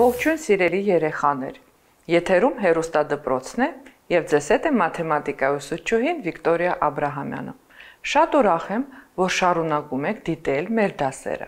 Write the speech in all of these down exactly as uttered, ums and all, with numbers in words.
Ողջույն սիրելի երեխաներ, եթերում հեռուստադպրոցն է և ձեզ հետ է մաթեմատիկայի ուսուցչուհին Վիկտորիա Աբրահամյանը։ Շատ ուրախ եմ, որ շարունակում եք դիտել մեր դասերը։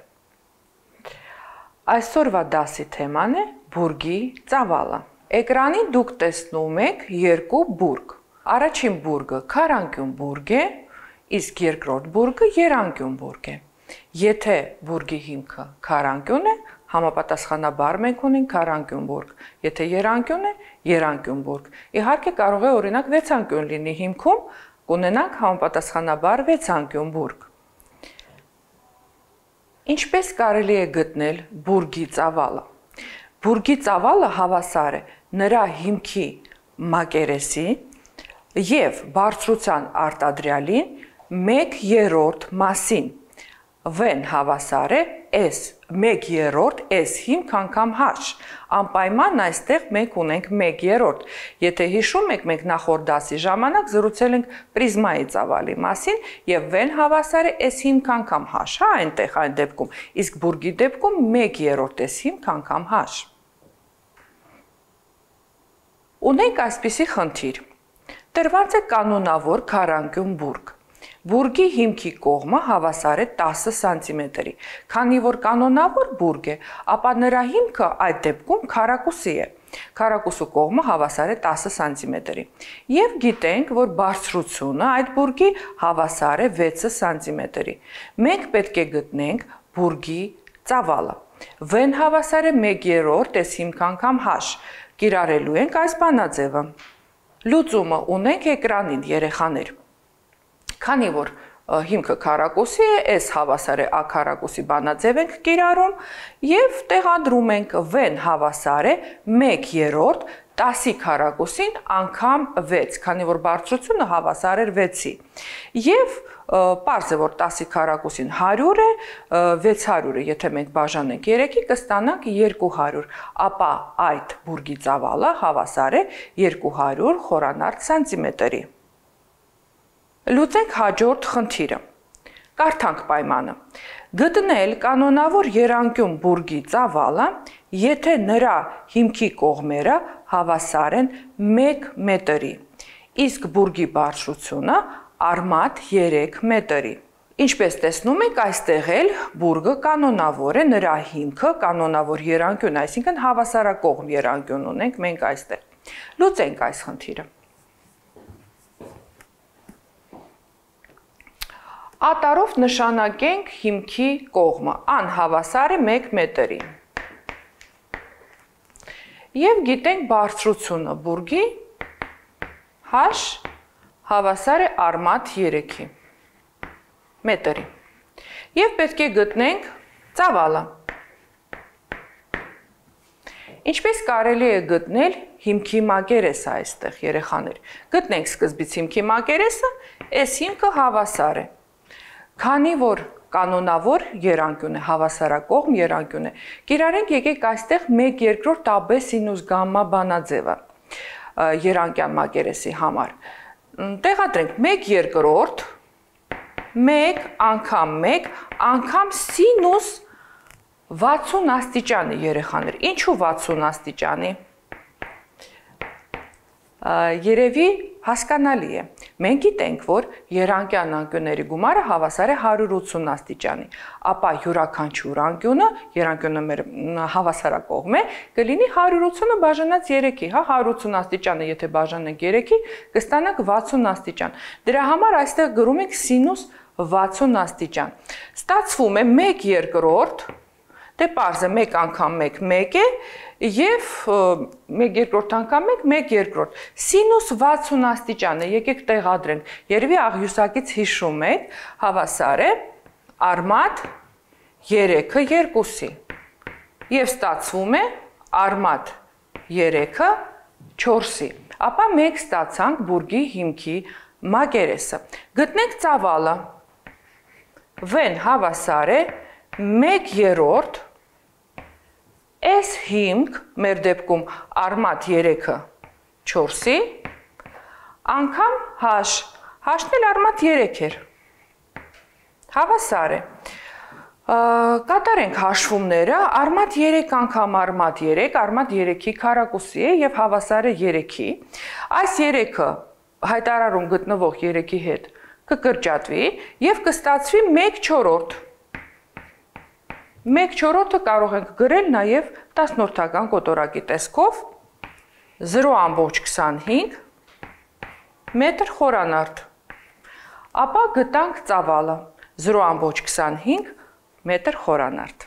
Այսօրվա դասի թեման է բուրգի ծավալը։ Էկրանին դուք տեսնում եք երկու բուրգ։ Առաջին բուրգը քառանկյուն բուրգ է, իսկ երկրորդ բուրգը եռանկյուն բուրգ է։ Եթե բուրգի հիմքը քառանկյուն է, համապատասխանաբար մենք ունենք քառանկյուն բուրգ, եթե եռանկյուն է, եռանկյուն բուրգ։ Իհարկե կարող է օրինակ վեցանկյուն լինի հիմքում, կունենանք համապատասխանաբար վեցանկյուն բուրգ։ Ինչպես կարելի է գտնել բուրգի ծավալը։ Բուրգի ծավալը հավասար է նրա հիմքի մակերեսի և բարձրության արտադրյալին մեկ երրորդ մասին։ V-ն հավասար է S մեկ երրորդ S հիմք անգամ H։ Անպայման այստեղ մենք ունենք մեկ երրորդ։ Եթե հիշում եք, մենք նախորդ դասի ժամանակ զրուցել ենք պրիզմայի ծավալի մասին և V-ն հավասար է S հիմք անգամ H, հա, այնտեղ այն դեպքում, իսկ բուրգի դեպքում մեկ երրորդ S հիմք անգամ H։ Ունենք այսպիսի խնդիր։ Տրված է կանոնավոր քառանկյուն բուրգ։ Բուրգի հիմքի կողմը հավասար է տասը սանտիմետրի։ Քանի որ կանոնավոր բուրգ է, ապա նրա հիմքը այդ դեպքում քառակուսի է։ Քառակուսու կողմը հավասար է տասը սանտիմետրի։ Եվ գիտենք, որ բարձրությունը այդ բուրգի հավասար է վեց սանտիմետրի։ Մենք պետք է գտնենք բուրգի ծավալը։ V-ն հավասար է մեկ երրորդ S հիմք անգամ H։ Կիրառելու ենք այս բանաձևը։ Լուծումը ունենք էկրանին, երեխաներ։ Քանի որ հիմքը քառակուսի է, S հավասար է A քառակուսի բանաձև ենք կիրառում և տեղադրում ենք V-ն հավասար է մեկ երրորդ տասի քառակուսին անգամ վեց, քանի որ բարձրությունը հավասար էր վեցի։ Եվ պարզ է, որ տասի քառակուսին հարյուր է, վեց հարյուրը, եթե մենք բաժանենք երեքի, կստանանք երկու հարյուր, ապա այդ բուրգի ծավալը հավասար է երկու հարյուր խորանարդ սանտիմետրի։ Լուծենք հաջորդ խնդիրը։ Կարդանք պայմանը։ Գտնել կանոնավոր եռանկյուն բուրգի ծավալը, եթե նրա հիմքի կողմերը հավասար են մեկ մետրի, իսկ բուրգի բարձրությունը արմատ երեք մետրի։ Ինչպես տեսնում եք, այստեղ էլ բուրգը կանոնավոր է, նրա հիմքը կանոնավոր եռանկյուն, այսինքն հավասարակողմ եռանկյուն ունենք մենք այստեղ։ Լուծենք այս խնդիրը։ Ատարով նշանակենք հիմքի կողմը, ան հավասար է մեկ մետրի։ Եվ գիտենք բարձրությունը բուրգի, H հավասար է արմատ երեքի մետրի։ Եվ պետք է գտնենք ծավալը։ Ինչպես կարելի է գտնել հիմքի մակերեսը այստեղ, երեխաներ։ Գտնենք սկզբից հիմքի մակերեսը, S հիմքը հավասար է։ Քանի որ կանոնավոր եռանկյուն է, հավասարակողմ եռանկյուն է, կիրառենք եկեք այստեղ մեկ երկրորդ աբ սինուս գամմա բանաձևը եռանկյան մակերեսի համար։ Տեղադրենք մեկ երկրորդ, մեկ անգամ մեկ անգամ սինուս վաթսուն աստիճանի, երեխաներ։ Ինչու վաթսուն աստիճանի։ Երևի հասկանալի է։ Մենք գիտենք, որ եռանկյան անկյունների գումարը հավասար է հարյուր ութսուն աստիճանի, ապա յուրաքանչյուր անկյունը, եռանկյունը մեր հավասարակողմ է, կլինի հարյուր ութսունը բաժանած երեքի, հա, հարյուր ութսուն աստիճանը, եթե բաժանենք երեքի, կստանանք վաթսուն աստիճան։ Դրա համար այստեղ գրում ենք սինուս վաթսուն աստիճան։ Ստացվում է մեկ երկրորդ, դե պարզ է մեկ անգամ մեկ մեկ է, և մեկ երկրորդ անգամ մեկ, մեկ երկրորդ։ Սինուս վաթսուն աստիճանը, եկեք տեղադրենք, երևի աղյուսակից հիշում եք, հավասար է արմատ երեքը երկուսի։ Եվ ստացվում է արմատ երեքը չորսի։ Ապա մենք ստացանք բուրգի հիմքի մակերեսը։ Գտնենք ծավալը։ V-ն հավասար է մեկ երրորդ S հիմք, մեր դեպքում արմատ երեքը չորսի, անգամ H, H-ն էլ արմատ երեք էր, հավասար է։ Կատարենք հաշվումները, արմատ երեք անգամ արմատ երեք, արմատ երեքի քառակուսի է եւ հավասարը երեքի։ Այս երեքը հայտարարում գտնվող երեքի հետ կկրճատվի եւ կստացվի մեկ չորրորդ։ մեկ չորրորդը կարող ենք գրել նաեւ տասնորդական կոտորակի տեսքով զրո ամբողջ քսանհինգ մետր խորանարդ։ Ապա գտանք ծավալը զրո ամբողջ քսանհինգ մետր խորանարդ։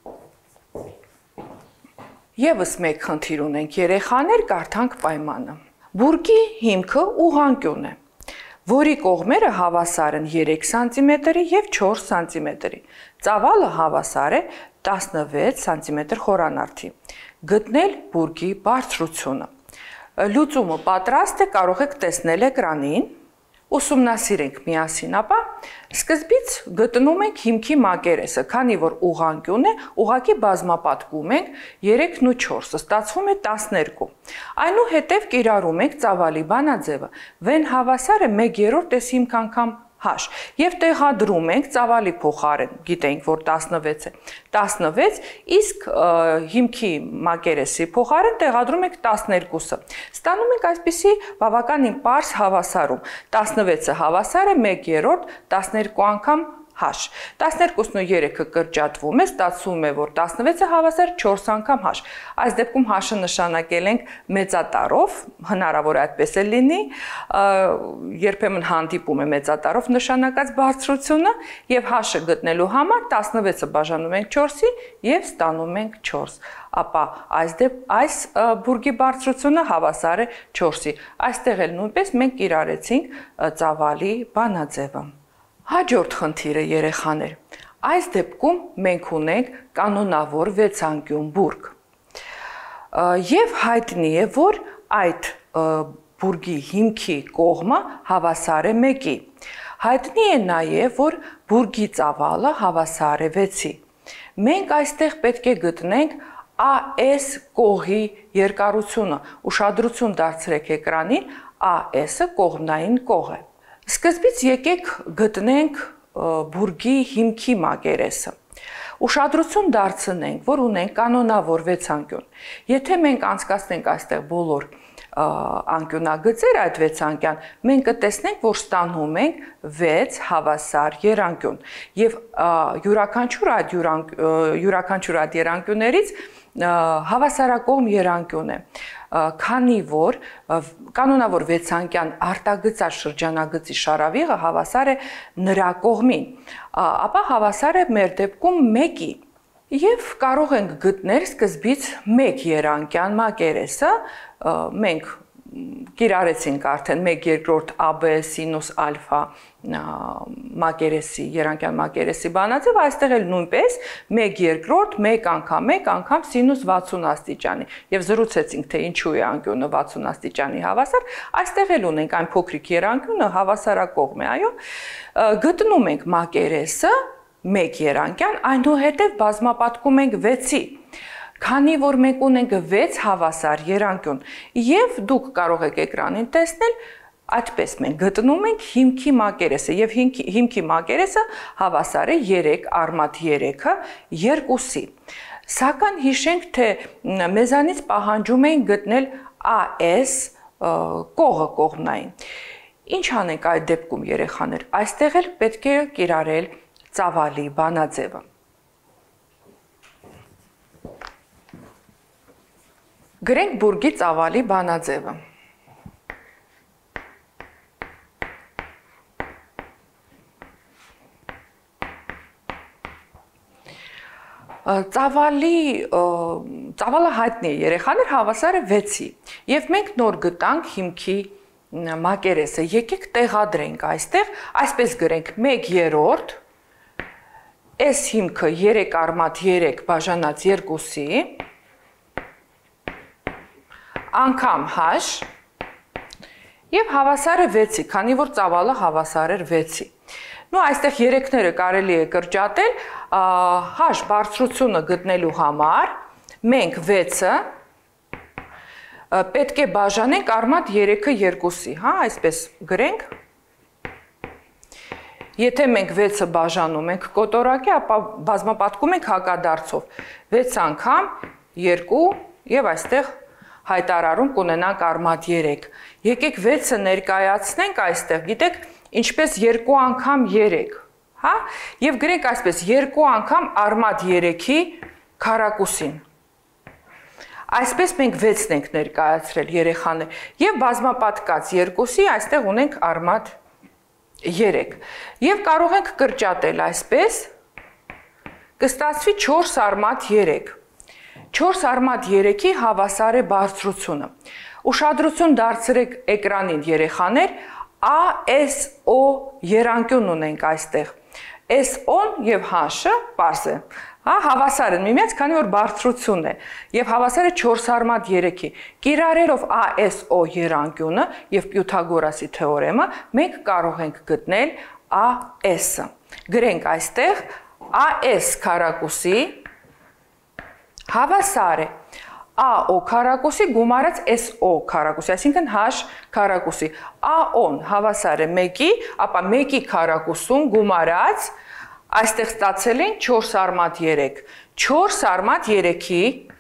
Եվս մեկ խնդիր ունենք երեխաներ, կարդանք պայմանը։ Բուրգի հիմքը ուղղանկյուն է, որի կողմերը հավասար են երեք սանտիմետրի եւ չորս սանտիմետրի։ Ծավալը հավասար է տասնվեց սանտիմետր խորանարդի։ Գտնել բուրգի բարձրությունը։ Լուծումը պատրաստ է, կարող եք տեսնել էկրանին։ Ուսումնասիրենք միասին, ապա սկզբից գտնում ենք հիմքի մակերեսը, քանի որ ուղղանկյուն է, ուղղակի բազմապատկում ենք երեքն ու չորսը, ստացվում է տասներկու։ Այնուհետև կիրառում ենք ծավալի բանաձևը, վեն հավասար է մեկ երրորդ էս հիմք անգամ հաշ եւ տեղադրում ենք ծավալի փոխարեն, գիտենք, որ տասնվեց է, տասնվեց, իսկ հիմքի մակերեսի փոխարեն տեղադրում ենք տասներկուսը։ Ստանում ենք այսպիսի բավականին պարզ հավասարում, տասնվեցը հավասար է մեկ երրորդ տասներկու անգամ հաշ։ տասներկուսն ու երեքը կրճատվում է, ստացվում է, որ տասնվեցը հավասար չորս անգամ հաշ։ Այս դեպքում հաշը նշանակել ենք մեծատառով, հնարավոր է այդպես էլ լինի, երբեմն հանդիպում է մեծատառով նշանակած բարձրությունը եւ հաշը գտնելու համար տասնվեցը բաժանում ենք չորսի եւ ստանում ենք չորս։ Ապա այս դեպ այս բուրգի բարձրությունը հավասար է չորսի։ Այստեղ էլ նույնպես մենք կիրառեցինք ծավալի բանաձևը։ Հաջորդ խնդիրը երեխաներ։ Այս դեպքում մենք ունենք կանոնավոր վեցանկյուն բուրգ։ Եվ հայտնի է, որ այդ բուրգի հիմքի կողմը հավասար է մեկի։ Հայտնի է նաև, որ բուրգի ծավալը հավասար է վեցի։ Մենք այստեղ պետք է գտնենք A S կողի երկարությունը։ Ուշադրություն դարձրեք էկրանին, A S-ը կողմնային կող է։ Սկզբից եկեք գտնենք բուրգի հիմքի մակերեսը։ Ուշադրություն դարձնենք, որ ունենք կանոնավոր վեցանկյուն։ Եթե մենք անցկացնենք այստեղ բոլոր անկյունագծեր այդ վեցանկյան, մենք կտեսնենք, որ ստանում ենք վեց հավասար երանկյուն։ Եվ յուրաքանչյուր այդ յուրաքանչյուր այդ երանկյուններից հավասարակողմ երանկյուն է, քանի որ կանոնավոր վեցանկյան արտագծած շրջանագծի շարավիղը հավասար է նրա կողմին, ապա հավասար է մեր դեպքում մեկի։ Եվ կարող ենք գտնել սկզբից մեկ երանկյան մակերեսը, մենք կիրառեցինք արդեն մեկ երկրորդ A B սինուս ալֆա մակերեսի, երանկյան մակերեսի բանաձև, այստեղ էլ նույնպես մեկ երկրորդ, մեկ անգամ, մեկ անգամ սինուս վաթսուն աստիճանի եւ զրուցեցինք, թե ինչու է անկյունը վաթսուն աստիճանի հավասար, այստեղ էլ ունենք այն փոքրիկ երանկյունը հավասարակողմ է, այո, գտնում ենք մակերեսը մեկ երանկյան, այնուհետև բազմապատկում ենք վեցի։ Քանի որ մենք ունենք վեց հավասար երանկյուն եւ դուք կարող եք էկրանին տեսնել, այդպես մենք գտնում ենք հիմքի մակերեսը եւ հիմքի, հիմքի մակերեսը հավասար է երեք արմատ երեքը երկուսի։ Սակայն հիշենք, թե մեզանից պահանջում էին գտնել A S կողը կողմնային։ Ինչ անենք այդ դեպքում երեխաներ, այստեղ էլ պետք է կիրառել ծավալի բանաձևը։ Գրենք բուրգի ծավալի բանաձևը։ Ծավալի, ծավալը հայտնի է երեխաներ, հավասար է վեցի։ Եվ մենք նոր գտանք հիմքի մակերեսը, եկեք տեղադրենք այստեղ, այսպես գրենք մեկ երրորդ, այս հիմքը երեք արմատ երեք բաժանած երկուսի, անգամ հաշ եւ հավասար է վեցի, քանի որ ծավալը հավասար էր վեցի։ Նու այստեղ երեքները կարելի է կրճատել, հաշ բարձրությունը գտնելու համար մենք վեցը պետք է բաժանենք արմատ երեքը երկուսի, հա, այսպես գրենք։ Եթե մենք վեցը բաժանում ենք կոտորակի, ապա բազմապատկում ենք հակադարձով վեց անգամ, երկու եւ այստեղ հայտարարում կունենանք արմատ երեք։ Եկեք վեցը ներկայացնենք այստեղ, գիտեք, ինչպես երկու անգամ երեք, հա? Եվ գրենք այսպես երկու անգամ արմատ երեքի քառակուսին։ Այսպես մենք վեցն ենք ներկայացրել երեխաներ եւ բազմապատկած երկուսի այստեղ ունենք արմատ երեք։ Եվ կարող ենք կրճատել այսպես, կստացվի չորս արմատ երեք։ չորս արմատ երեքի հավասար է բարձրությունը։ Ուշադրություն դարձրեք էկրանին երեխաներ, A S O երանկյուն ունենք այստեղ։ S O-ն եւ H-ը պարզ է։ Հա, հավասար են միմյանց, քանի որ բարձրությունն է եւ հավասար է չորս արմատ երեքի։ Կիրառելով A S O երանկյունը եւ Պյութագորասի թեորեմը մենք կարող ենք գտնել A S-ը։ Գրենք այստեղ A S քառակուսի հավասար է A O քառակուսի գումարած S O քառակուսի, այսինքն H քառակուսի։ A O-ն հավասար է մեկի, ապա մեկի քառակուսուն գումարած այստեղ ստացել են չորս արմատ երեք, չորս արմատ երեքի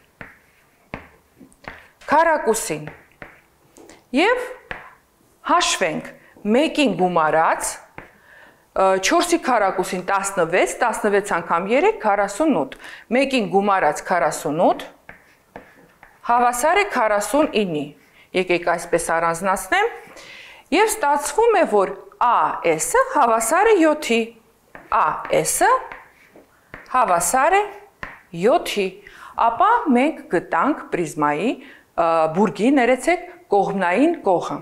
քառակուսին և հաշվենք մեկին գումարած, չորսի քառակուսին տասնվեց, տասնվեց անգամ երեք, քառասունութ, մեկին գումարած քառասունութ, հավասար է քառասունինի, եկեք այսպես առանձնացնեմ, և ստացվում է, որ A S-ը հավասար է յոթի, A S-ը հավասար է յոթի, ապա մենք գտանք պրիզմայի բուրգի, ներեցեք, կողմնային կողը։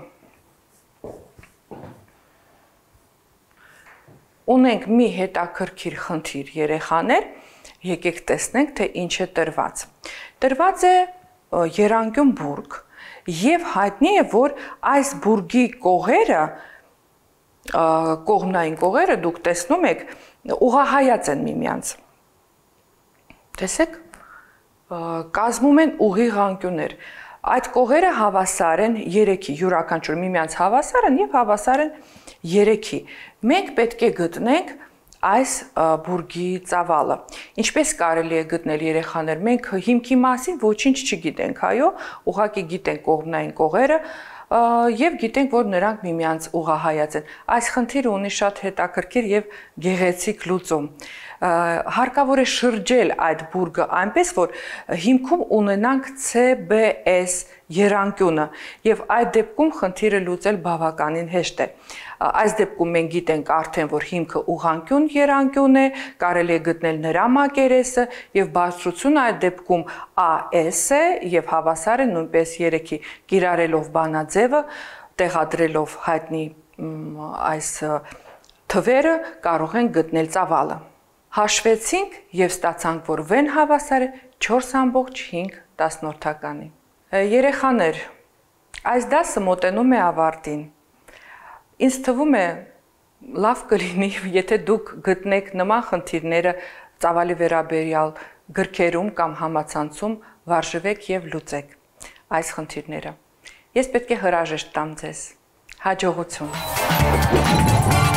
Ունենք մի հետաքրքիր խնդիր երեխաներ, եկեք տեսնենք, թե ինչ է տրված։ Տրված է երանկյուն բուրգ և հայտնի է, որ այս բուրգի կողերը կողմնային կողերը դուք տեսնում եք ուղղահայաց են միմյանց։ Տեսեք, կազմում են ուղիղ անկյուններ։ Այդ կողերը հավասար են երեքի, յուրաքանչյուր միմյանց հավասար են եւ հավասար են երեքի։ Մենք պետք է գտնենք այս բուրգի ծավալը։ Ինչպես կարելի է գտնել երեխաներ, մենք հիմքի մասին ոչինչ չգիտենք, այո, ուղղակի գիտենք կողմնային կողերը և գիտենք, որ նրանք միմյանց ուղղահայաց են։ Այս խնդիրը ունի շատ հետաքրքիր և գեղեցիկ լուծում։ Հարկավոր է շրջել այդ բուրգը այնպես, որ հիմքում ունենանք C B S երանկյունը և այդ դեպքում խնդիրը լուծել բավականին հեշտ է։ Այս դեպքում մենք գիտենք արդեն, որ հիմքը ուղղանկյուն երանկյուն է, կարելի է գտնել նրա մակերեսը և բարձրությունը այդ դեպքում A S է և հավասար է նույնպես երեքի, կիրառելով բանաձևը, տեղադրելով հայտնի այս թվերը կարող են գտնել ծավալը։ Հաշվեցինք և ստացանք, որ V-ն հավասար է չորս ամբողջ հինգ տասնորդականի։ Երեխաներ, այս դասը մոտենում է ավարտին։ Ինձ թվում է լավ կլինի, եթե դուք գտնեք նման խնդիրները ծավալի վերաբերյալ գրքերում կամ համացանցում, վարժվեք և լուծեք այս խնդիրները։ Ես պետք է հրաժեշտ տամ ձեզ։ Հաջողություն։